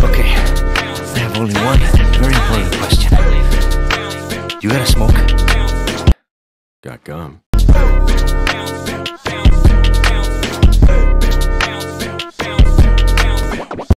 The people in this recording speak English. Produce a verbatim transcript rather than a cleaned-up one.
Okay, I have only one very important question. You got a smoke? Got gum.